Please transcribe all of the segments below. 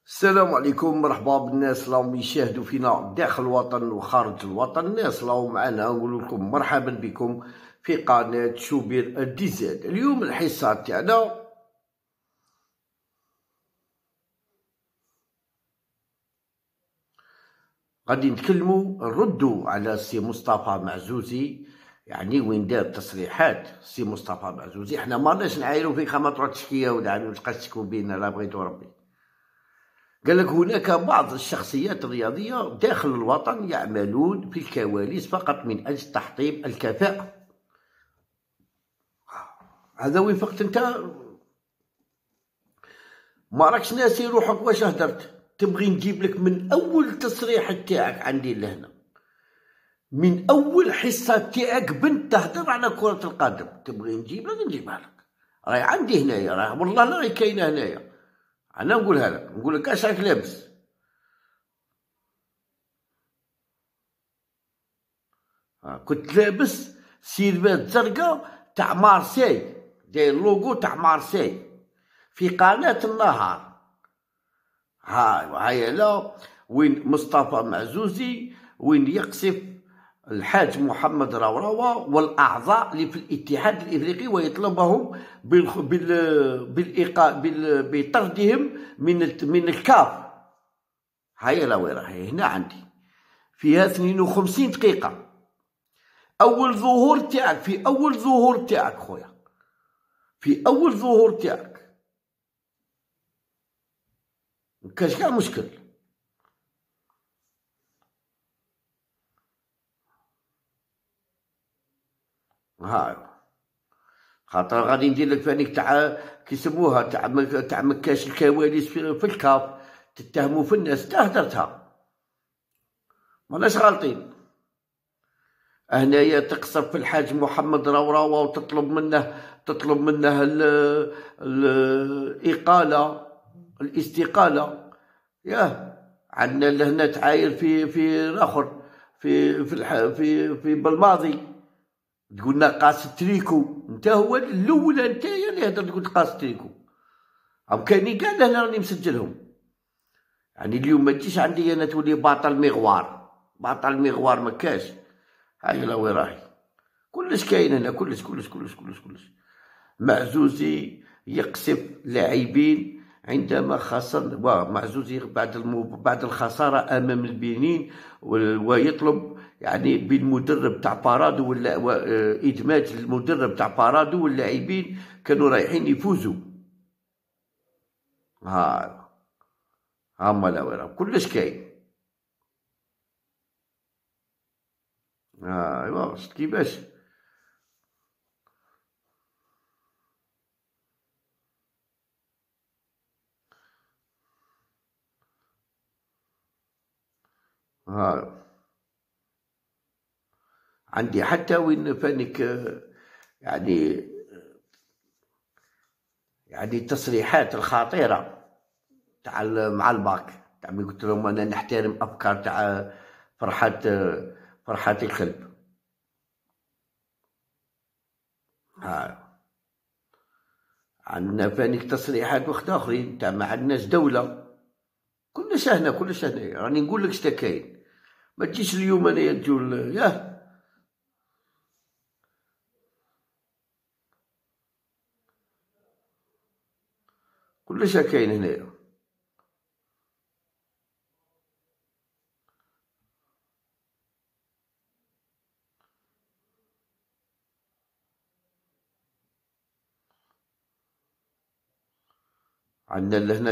السلام عليكم، مرحبا بالناس اللي راهم يشاهدوا فينا داخل الوطن وخارج الوطن. الناس اللي راهم معنا نقول لكم مرحبا بكم في قناة شوبير ديزاد. اليوم الحصة تاعنا غادي نردوا على السي مصطفى معزوزي، يعني وين دار تصريحات السي مصطفى معزوزي. حنا ما رناش نعايروا فيه خا ما تروح تشكيه ودعني وتبقى تشكوا بينا، لا بغيتو ربي. قال لك هناك بعض الشخصيات الرياضية داخل الوطن يعملون في الكواليس فقط من أجل تحطيم الكفاءة. هذا وين فقت انت ما راكش ناسي روحك واش هدرت. تبغي نجيب لك من أول تصريح تاعك عندي لهنا، من أول حصة تاعك بنت تهدر على كرة القدم. تبغي نجيب لك نجيبها لك، راهي عندي هنايا، راه والله لا راهي كاينة هنايا. أنا نقولها لك، نقول لك اش راك لابس. كنت لابس سيرفات زرقاء تاع مارسي، داير لوغو تاع مارسي في قناة النهار. هاي لا وين مصطفى معزوزي وين يقصف الحاج محمد راوراوا والأعضاء اللي في الاتحاد الإفريقي ويطلبهم بطردهم من الكاف. هاي لا وين راهي هنا عندي فيها 52 دقيقة. أول ظهور تاعك، في أول ظهور تاعك خويا، في أول ظهور تاعك مكاش كاع مشكل. هاي خاطر غادي ندير لك فانيك تاع كيسموها تاع مكاش الكواليس في الكاف، تتهموا في الناس تهدرتها ماناش غالطين. هنايا تقصف في الحاج محمد راوراوا وتطلب منه الإقالة الاستقالة. ياه عندنا لهنا تعاير في الاخر في بالماضي تقولنا قاس تريكو. انت هو الاول، انت اللي هضر تقول قاس تريكو. هم كاينين كاع لهنا راني مسجلهم. يعني اليوم ما تجيش عندي انا تولي باطل مغوار، باطل مغوار ما كاش. هاي لا وين راهي كلش كاين هنا، كلش كلش كلش كلش كلش. معزوزي يقصف لاعبين عندما خسر، معزوزي بعد الخسارة أمام البنين، ويطلب يعني بالمدرب تاع بارادو ولا إدماج المدرب تاع بارادو واللاعبين كانوا رايحين يفوزوا. هما لا وين كلش كاين. ايوا شفت كيفاش. عندي حتى وين فانك يعني التصريحات الخطيرة تاع مع الباك تاع ملي قلت لهم انا نحترم افكار تاع فرحات الكلب. عندنا فانيك تصريحات وحده اخرين تاع ما عندناش دولة. كلش هنا كلش هنا، راني نقول لك شتا كاين. ما تجيش اليوم انايا تقول ياه كلش كاين هنايا. عندنا لهنا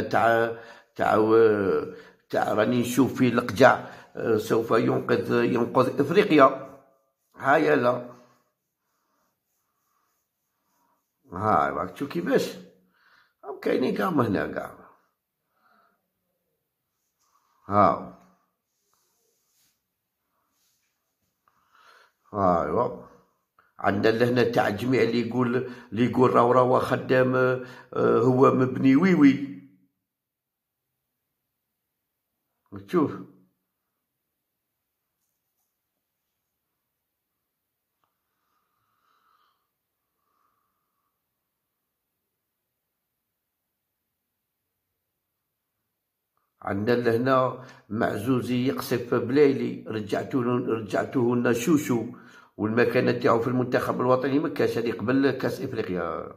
تاع راني نشوف في القجع سوف ينقذ افريقيا. هاي لا هاي راك تشوف كيفاش كاينين كاع هنا كاع. ها ايوا عندنا لهنا تاع الجميع اللي يقول راهو خدام هو مبني ويوي. تشوف عندنا لهنا معزوزي يقصف بلايلي رجعته لنا شوشو، والمكانة تاعو في المنتخب الوطني ما كاش، هذه قبل كاس افريقيا.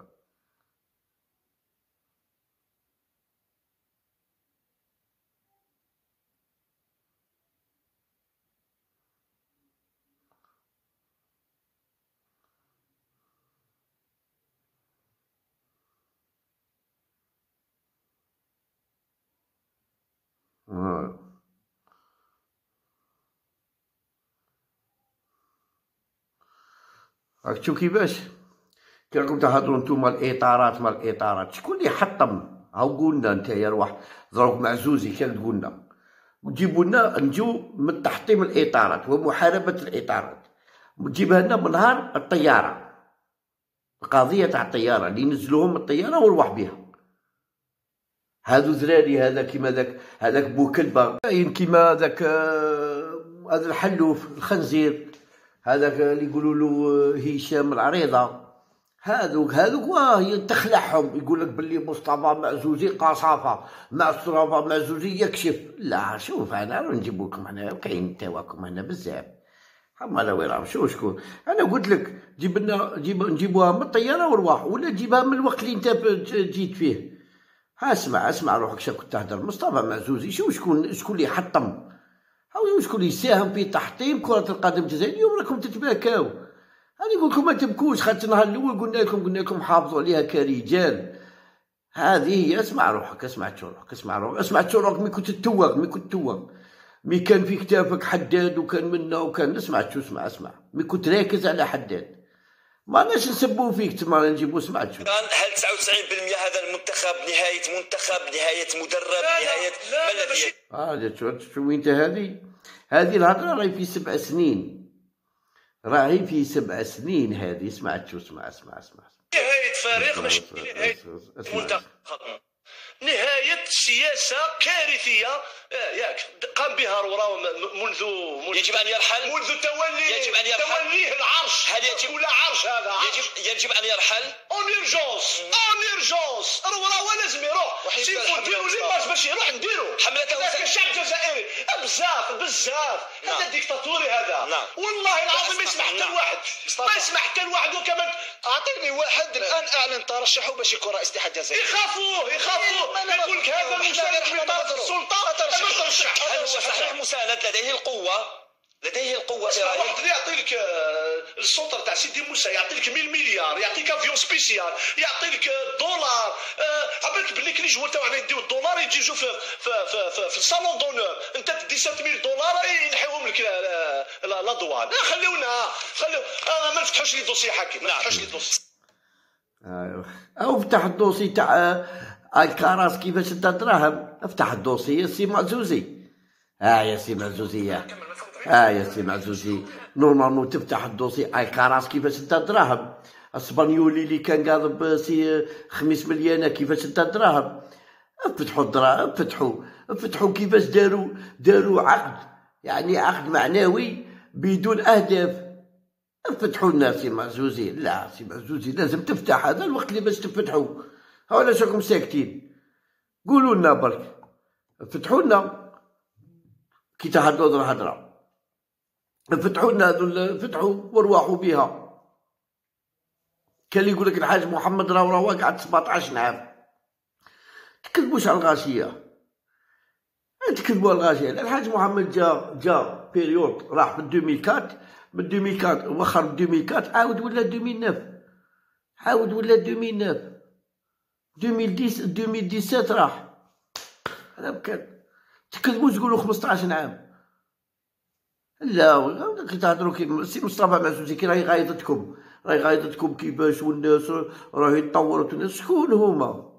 راك تشوف كيفاش كي راكم تهضروا نتوما الاطارات، مال الاطارات شكون اللي حطم؟ هاو قولنا نتايا رواح دروك معزوزي كان تقولنا وتجيبوا لنا نجيو من تحطيم الاطارات ومحاربه الاطارات، تجيبها لنا من نهار الطياره، القضيه تاع الطياره اللي ينزلوهم من الطياره ونروح بها. هادو ذراري، هذا كيما هذاك بوكلبه، كاين كيما ذاك هذا الحلوف الخنزير، هذاك اللي يقولوا له هشام العريضه، هذوك واه تخلعهم، يقول لك باللي مصطفى معزوزي قصافه، مصطفى معزوزي يكشف. لا شوف انا نجيب لكم هنا كاين تواكم هنا بزاف، هما لا وين راهم شكون. انا قلت لك نجيبوها من الطياره ورواح، ولا تجيبها من الوقت اللي انت جيت فيه. اسمع روحك شا كنت تهدر. مصطفى معزوزي شكون اللي حطم، هاو شكون اللي يساهم في تحطيم كرة القدم الجزائرية. اليوم راكم تتباكاو، أنا نقول لكم ما تبكوش، خاطر النهار الأول قلنا لكم حافظوا عليها كرجال. هذه هي. اسمع روحك، اسمع تشوروك مي كنت تتوق، مي كان في كتافك حداد وكان منا وكان اسمع مي كنت راكز على حداد، ما ناش نسبوا فيك تما نجيبوا. اسمع تشوف هل 99% هذا المنتخب نهاية مدرب، نهاية ما الذي شو انت هذه الهضره راهي في 7 سنين، هذه. اسمع نهاية فريق ماشي نهاية منتخب، نهاية سياسة كارثية ياك قام بها رورا منذ يجب أن يرحل، منذ توليه العرش. هل يجب ولا عرش هذا؟ يجب أن يرحل اون اورجونس. رورا لازم يروح، سيفو ديروا لي باش يروح نديرو حملة الشعب الجزائري. بزاف هذا ديكتاتوري هذا. والله العظيم ما يسمح حتى الواحد. وكمان أعطيني واحد الآن أعلن ترشحه باش يكون رئيس الاتحاد الجزائري. يخافوه يقول لك هذا المساند من طرف السلطة. هل هو صحيح مساند؟ لديه القوة في رأيك؟ واحد يعطيك السلطة تاع سيدي موسى، يعطيك 100 مليار، يعطيك افيون سبيسيال، يعطيك دولار. عبالك بلي كي نجيو تاعنا يديو الدولار يجيو في الصالون دونور، انت تدي 7000 دولار ينحيوهم لك لا دوان. خليونا ما نفتحوش لي دوسي حكي، او فتح الدوسي تاع الكراس كيفاش انت دراهم. افتح الدوسي يا سي معزوزي. يا سي معزوزي نورمالمون تفتح الدوسي الكراس كيفاش انت دراهم. اسبانيولي اللي كان قاضب سي 5 مليون كيفاش انت دراهم. افتحوا الدراهم، افتحوا كيفاش داروا عقد، يعني عقد معنوي بدون اهداف. افتحوا لنا سي معزوزي. لا سي معزوزي لازم تفتح، هذا الوقت اللي باش تفتحوا. ولا راكم ساكتين؟ قولوا لنا برك، فتحوا لنا كي تهضروا الهضره، فتحوا لنا فتحوا وارواحوا بها. كان اللي يقول لك الحاج محمد راه قعد 17 عام. تكذبوش على الغاشيه، تكذبوا على الغاشيه. الحاج محمد جا بيريود راح في 2004، من 2004 وخر 2004 عاود ولا 2009 2017 راح. هذا كان تكذبوا تقولوا 15 عام. لا كي تهضروا كي سي مصطفى معزوزي كي راهي غايضتكم كيفاش والناس راهي يتطوروا الناس. شكون هما؟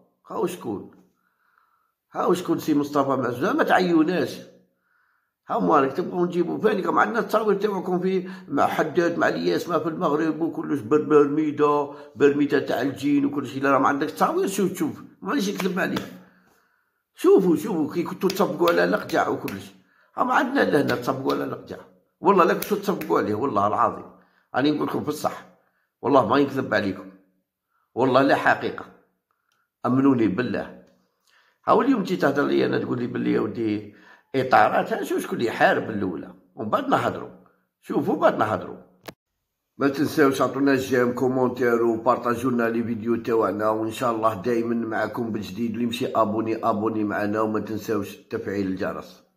هاو شكون سي مصطفى معزوزي؟ ما تعيوناش. هاو تبغوا نجيبوا فانيكم عندنا التصاوير تاعكم في مع حداد مع الياس ما في المغرب وكلش برميده تاع الجين وكلشي. لا راه ما عندك تصاوير. شوف مانيش نكذب عليك. شوفوا كي كنتو تصفقوا على الأقجع وكلش. ما عندنا لهنا تصفقوا على الأقجع. والله لا كنتو تصفقوا عليه، والله العظيم راني نقول لكم في الصح، والله ما يكذب عليكم، والله لا حقيقة، أمنوني بالله. هاو اليوم تجي تهضر لي انا تقول لي بلي يا ودي اطارات، نشوف شكون اللي يحارب الاولى ومن بعد نهضروا. شوفوا بعد نهضروا. ما تنساوش عطونا جيم كومونتير وبارطاجوا لنا لي فيديو تاعنا، وان شاء الله دائما معكم بجديد. اللي مشي ابوني معنا، وما تنساوش تفعيل الجرس.